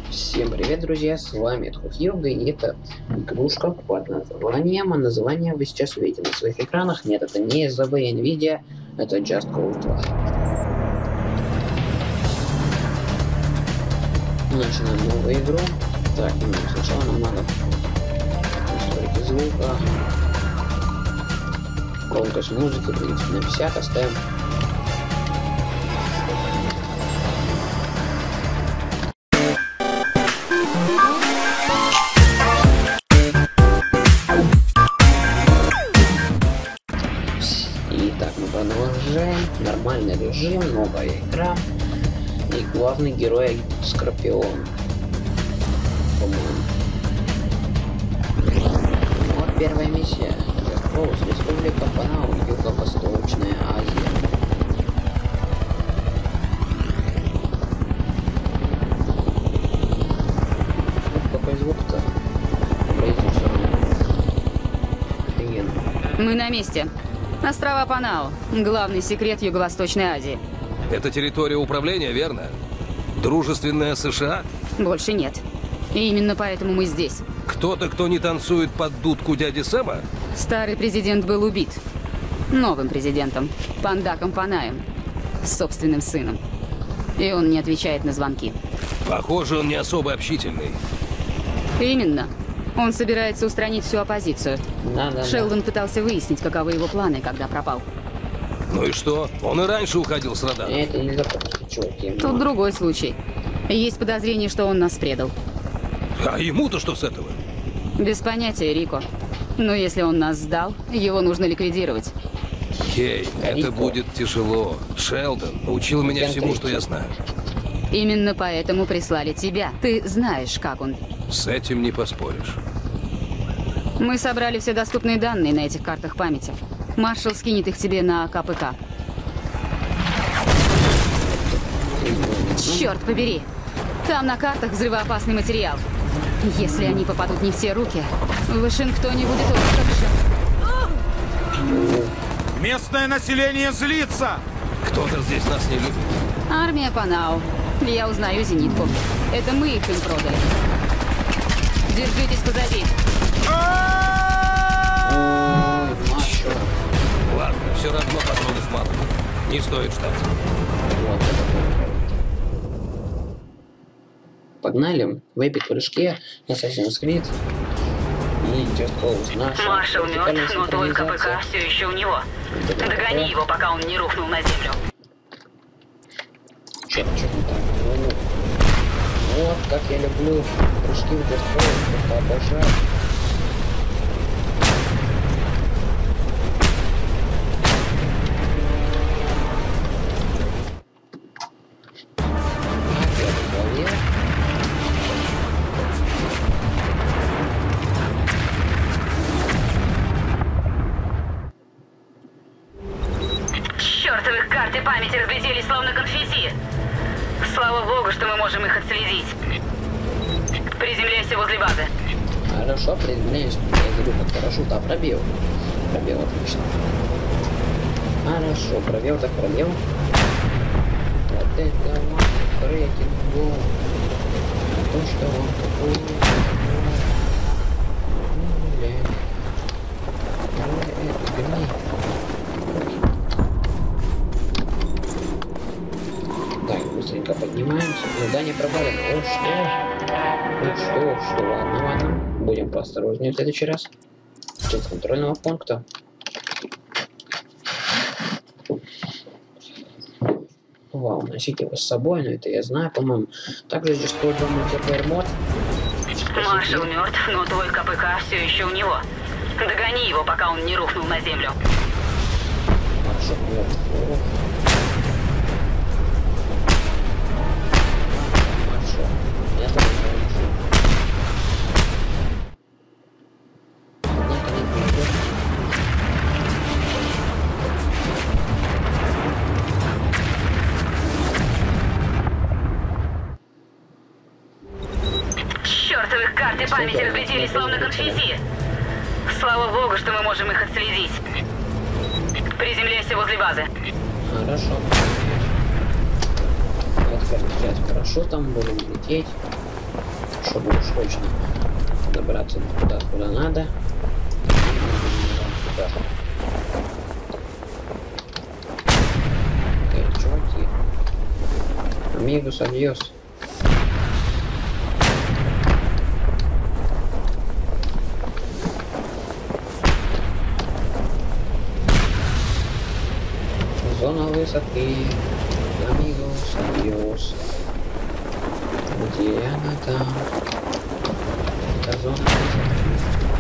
Всем привет, друзья, с вами Тхуфьюга, и это игрушка под названием, название вы сейчас увидите на своих экранах. Нет, это не из ZB Nvidia, это Just Cause 2. Начинаем новую игру. Так, сначала нам надо настройки звука, громкость музыки, в принципе, на 50 оставим. Итак, мы продолжаем. Нормальный режим, новая игра. И главный герой Скорпион. По-моему. Вот первая миссия. Just Республика Панау, Юго-Восточная Азия. Какой звук-то? Офигенно. Мы на месте. Острова Панау. Главный секрет Юго-Восточной Азии. Это территория управления, верно? Дружественная США? Больше нет. И именно поэтому мы здесь. Кто-то, кто не танцует под дудку дяди Сэма? Старый президент был убит. Новым президентом. Пандаком Панаем. Собственным сыном. И он не отвечает на звонки. Похоже, он не особо общительный. Именно. Он собирается устранить всю оппозицию. Шелдон пытался выяснить, каковы его планы, когда пропал. Ну и что? Он и раньше уходил с радара. Это нельзя пропустить, чуваки. Тут другой случай. Есть подозрение, что он нас предал. А ему-то что с этого? Без понятия, Рико. Но если он нас сдал, его нужно ликвидировать. Кей, это будет тяжело. Шелдон научил меня всему, что я знаю. Именно поэтому прислали тебя. Ты знаешь, как он. С этим не поспоришь. Мы собрали все доступные данные на этих картах памяти. Маршал скинет их тебе на КПК. Черт побери! Там на картах взрывоопасный материал. Если они попадут не в те руки, в Вашингтоне будет очень хорошо. Местное население злится! Кто-то здесь нас не любит. Армия Панау. Я узнаю зенитку. Это мы их им продали. Держитесь позади. Ладно, все равно патронов мало. Не стоит ждать. Погнали. В эпик-прыжке Assassin's Creed и Just Cause. Маршал мертв, но твой КПК все еще у него. Догони его, пока он не рухнул на землю. Черт, не так. Вот, как я люблю прыжки в Just Cause, просто обожаю. Чертовых карты памяти разлетелись словно конфетти. Слава богу, что мы можем их отследить. Приземляйся возле базы. Хорошо, приземляюсь. Я забыл, как хорошо. Да, пробел. Пробел, отлично. Хорошо, пробел так пробел. Вот это вот брейкинг гол. То, что он какой. Так, быстренько поднимаемся. Задание провалено. О, что? Ладно. Будем поосторожнее в следующий раз. С контрольного пункта. Вау, носите его с собой, но это я знаю, по-моему. Также здесь тоже мультиплеер мод. Маршал мертв, но твой КПК все еще у него. Догони его, пока он не рухнул на землю. Маршал мертв. Маршал. Я тоже хочу. Однако не придет. Чертовых карты памяти разлетелись словно конфетти. Слава богу, что мы можем их отследить. Приземляйся возле базы. Хорошо. Вот как взять хорошо, там будем лететь. чтобы уж точно добраться туда, куда надо. Туда. Эй, чуваки. Амигус, адьос. Зона высоты. Амигус, адьос. Где она там? Это зона высоты.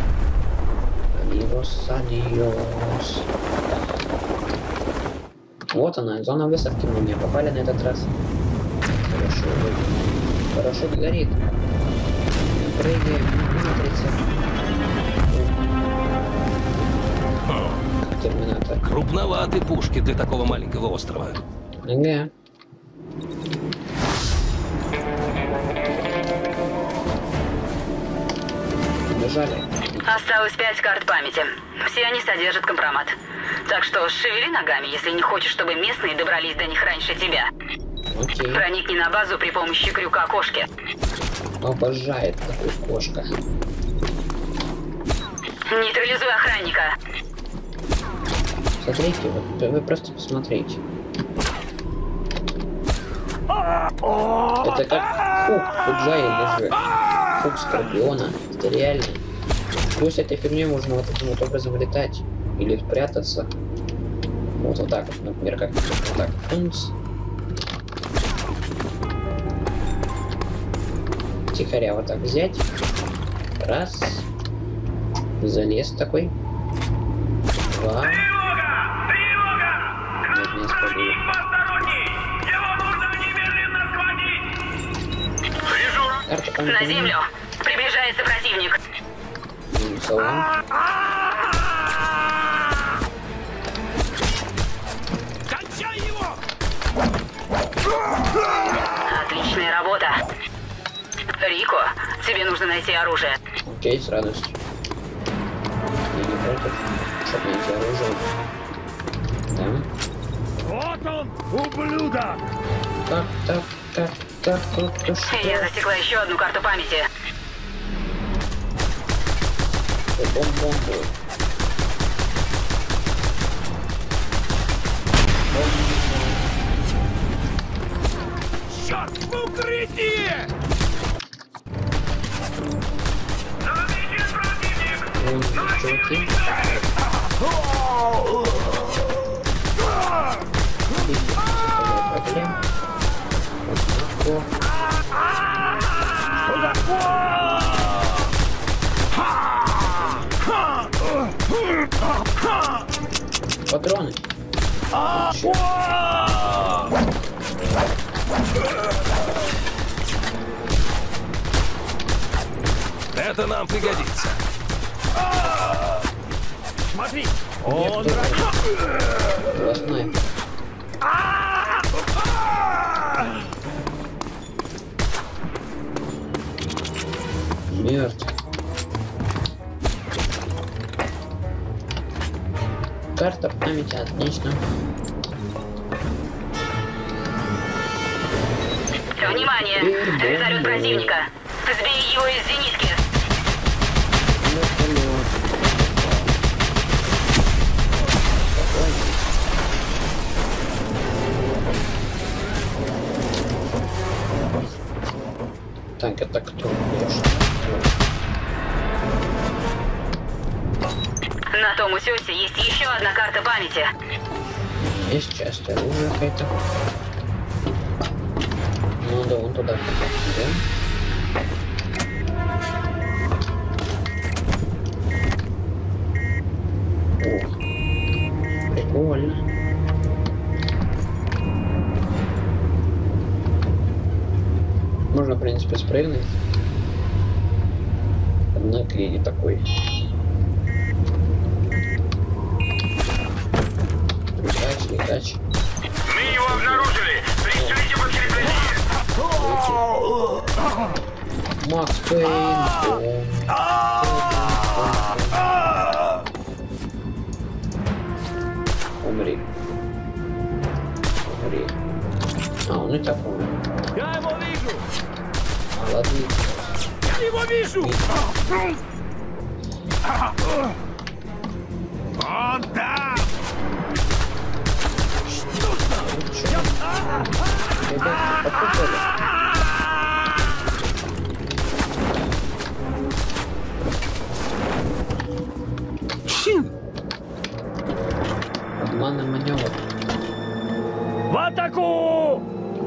Амигус, адьос. Вот она, зона высадки, мы не попали на этот раз. Хорошо, парашют горит. Прыгаем, матрица. Как терминатор. Крупноваты пушки для такого маленького острова. Ага. Бежали. Осталось 5 карт памяти. Все они содержат компромат. Так что шевели ногами, если не хочешь, чтобы местные добрались до них раньше тебя. Окей. Проникни на базу при помощи крюка кошки. Обожает такую кошка. Нейтрализуй охранника. Смотрите, вот, вы просто посмотрите. Это как хук Фуджай или же хук Скорпиона. Это реально. Пусть этой фигней можно вот таким вот образом летать. Или спрятаться. Вот так вот, например, как вот так. Функс. Тихоря вот так взять. Раз. Залез такой. Два. Нет, не спалили. Карта памяти. На землю. Приближается противник. Салон. Отличная работа. Рико, тебе нужно найти оружие. Окей, с радостью. Я не против, чтобы найти оружие. Да. Вот он, ублюдок! Так, то что? Я засекла еще одну карту памяти. Бомбу. Черт, в укрытие! Чуваки. Проблем. Патроны. Это нам пригодится. Смотри, он Классная. Мертв. Карта памяти, отлично. Внимание! Вертолет противника. Сбей его из зенитки. Так, это кто? На том утесе есть еще одна карта памяти. Есть часть оружия какая-то. Ну да, вон туда попасть, да? О, прикольно. Можно, в принципе, спрыгнуть. Однако я не такой. Летач. Мы его обнаружили! Пришлите подкрепление! Макс Пейн. Умри. Умри. А, он и так умер. Я его вижу! Молодец. вижу! Он там! Ребята, попробуй. Обманный маневр. В атаку!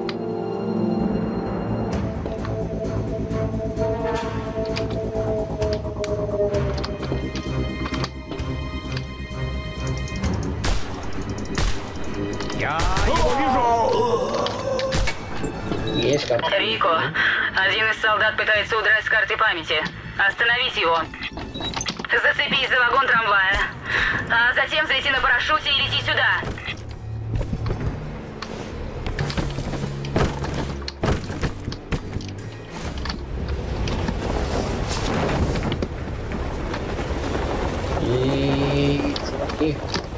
Я его вижу! Есть карта. Рико, один из солдат пытается удрать с карты памяти. Остановить его. Зацепись за вагон трамвая. А затем взлети на парашюте и лети сюда. И чуваки.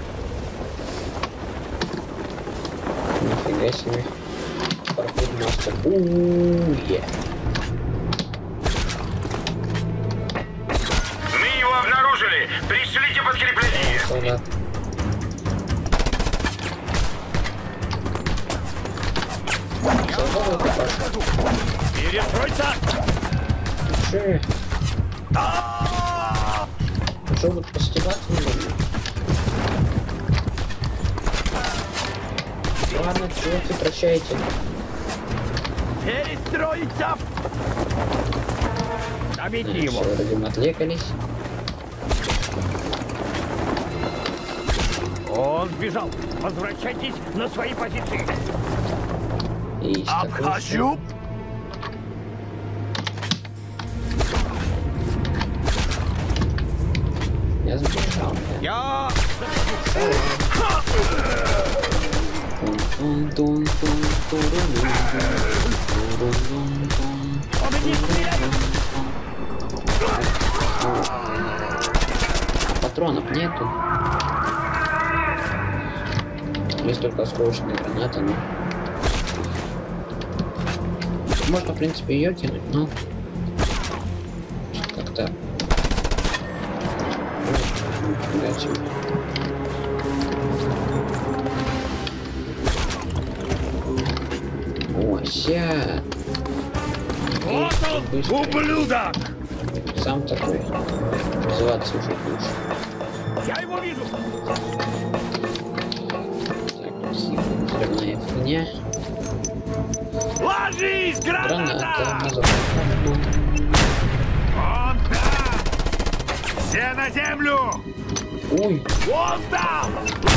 Нифига себе. Паркур мастер. У-у-у-е. Мы его обнаружили! Пришлите подкрепление! Солдат. Солдат попал. Перестройся! Че? Что вот постебаться не нужно? Ладно, чуваки, прощайте. Перестроиться! Добейте Все, его! вроде мы отвлекались. Он сбежал! Возвращайтесь на свои позиции! И Обхожу! я сбежал. Я... Патронов нету. Есть только осколочная граната, но... Можно, в принципе, ее кинуть, но... Как-то... Ося. Вот он, ублюдок! Сам такой. Называться уже лучше. Я его вижу! Так, взрывная фигня. Ложись, Граната. граната! Назад. Он там! Все на землю! Ой, Он там!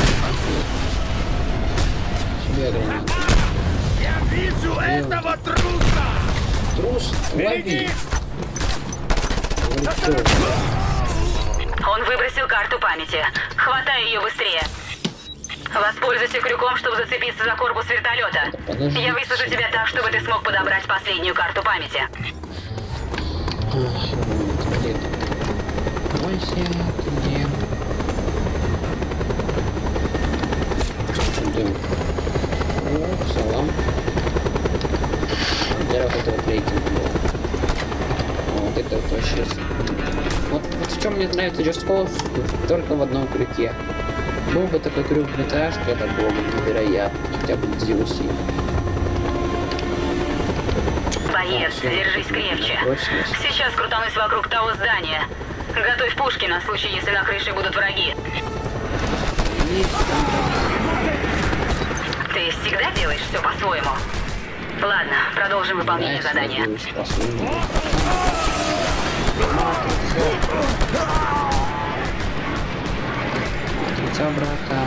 себе граната. Я вижу этого труса! Трус, лови. Береги! Лицо. Он выбросил карту памяти. Хватай ее быстрее. Воспользуйся крюком, чтобы зацепиться за корпус вертолета. Подожди. Я высажу тебя так, чтобы ты смог подобрать последнюю карту памяти. Где ты? Ойся, ты где? Идем. О, салам. Где вот этого плейки было? Вот это вот вообще... Вот в чем мне нравится Just Cause, только в одном крюке. Был бы такой крюк в GTA, что это было бы невероятно. Хотя бы DLC. Боец, держись крепче. Сейчас крутанусь вокруг того здания. Готовь пушки на случай, если на крыше будут враги. Ты всегда делаешь все по-своему. Ладно, продолжим выполнение задания. Матрица, брата.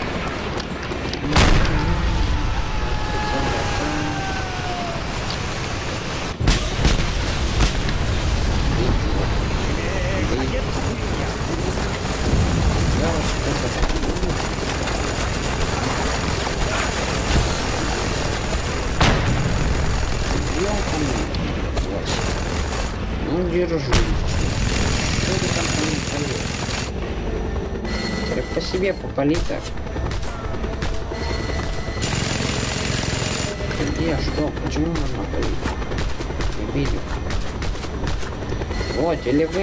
Ну, держу. Что ты там по ним полил? Так по себе попали так. Где? Что? Почему можно полить? Не видел. Вот, или вы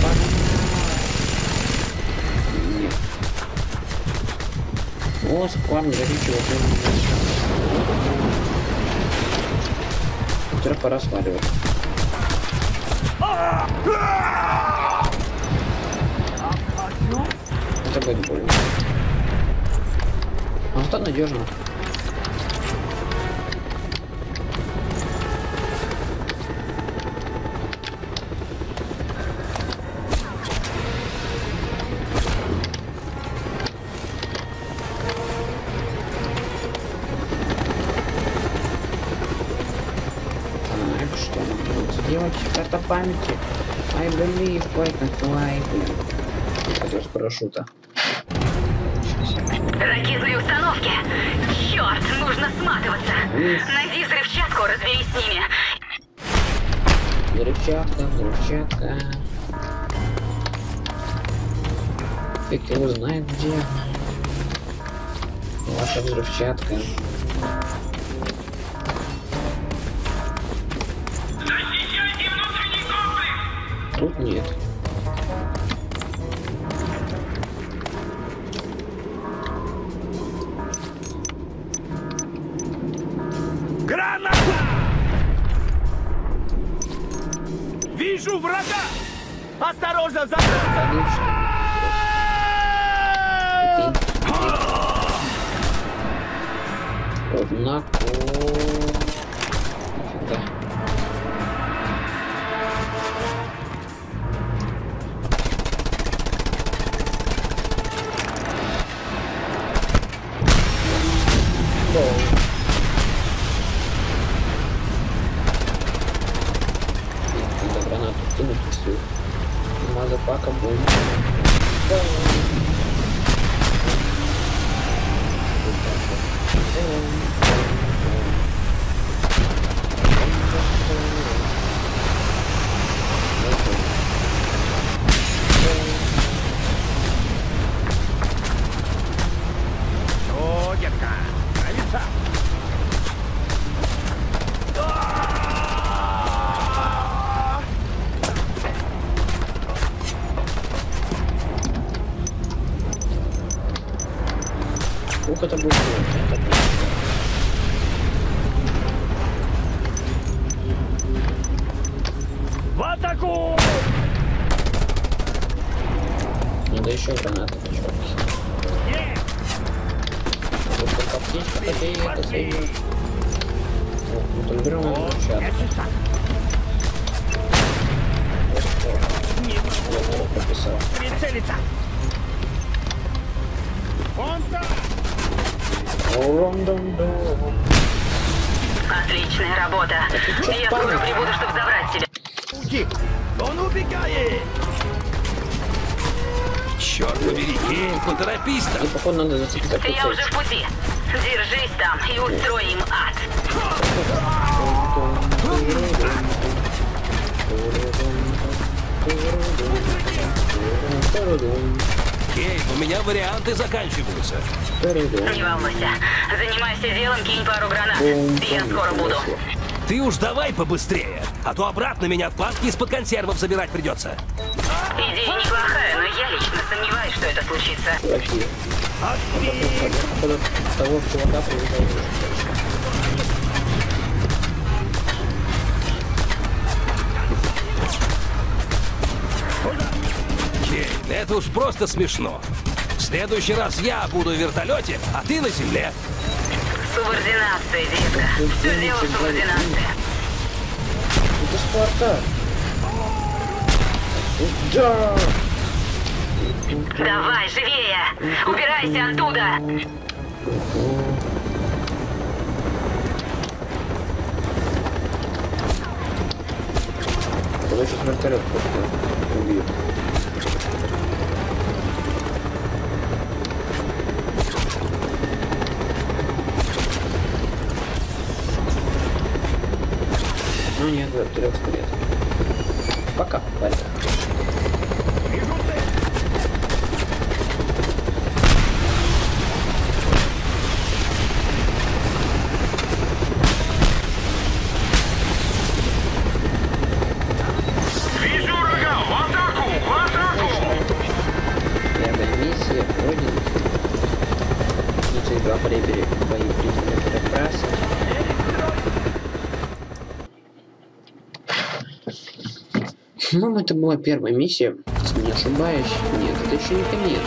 нет. О, сквам, горячего. Теперь пора сваливать. Это будет больно. А что надежно? Что надо сделать? Карта памяти. I believe I can fly. Хотел с парашюта. Ракетные установки! Черт, нужно сматываться! Найди взрывчатку, разберись с ними. Взрывчатка, взрывчатка. Фиг его знает где. Ваша взрывчатка. Тут нет. Граната! Вижу врага! Осторожно, забраться! Отлично. Однако... Нифига. Надо гранату кинуть и все. Мазапака будет. О, детка! Нравится? Ух, это будет сложно. В атаку! Надо еще гранаты, чуваки. Вот только птичка такие, это сойдет. Вот, контролируемый взрывчатку. Я тоже прописал. Прицелиться! Вон там! Отличная работа. Я скоро прибуду, чтобы забрать тебя. Уйди! Он убегает! Черт побери, Кейн, поторопись там. И походу надо зацепить за Я уже в пути. Держись там и устрой им ад. Кейн, у меня варианты заканчиваются. Не волнуйся. Занимайся делом, кинь пару гранат. Я скоро буду. Ты уж давай побыстрее, а то обратно меня в папки из-под консервов забирать придется. Идея неплохая, но я лично сомневаюсь, что это случится. Чуваки. Походу того чувака привязал. Кейн, это уж просто смешно. В следующий раз я буду в вертолете, а ты на земле. Субординация, детка. Все дело в субординации. Это Спарта. Да. Давай, живее! Убирайся оттуда! Куда сейчас вертолет просто убьет? Ну нет, вертолет скорее. Пока, парень. Вижу врага! По-моему, это была первая миссия, если не ошибаюсь. Нет, это еще не конец.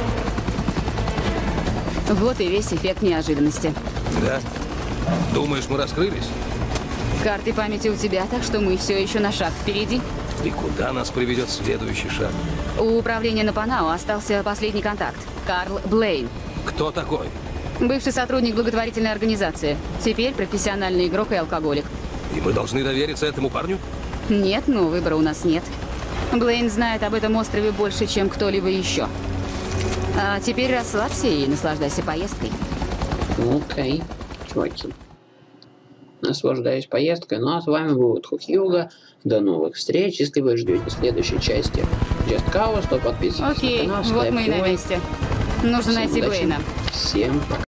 Вот и весь эффект неожиданности. Да? Думаешь, мы раскрылись? Карты памяти у тебя, так что мы все еще на шаг впереди. И куда нас приведет следующий шаг? У управления на Панао остался последний контакт. Карл Блейн. Кто такой? Бывший сотрудник благотворительной организации. Теперь профессиональный игрок и алкоголик. И мы должны довериться этому парню? Нет, но выбора у нас нет. Блейн знает об этом острове больше, чем кто-либо еще. А теперь расслабься и наслаждайся поездкой. Окей, чуваки. Наслаждаюсь поездкой. Ну а с вами был Хьюго. До новых встреч. Если вы ждете следующей части Just Cause, то подписывайтесь Окей, на канал, вот ставьте мы и на лайк. месте. Нужно Всем найти удачи. Блейна. Всем пока.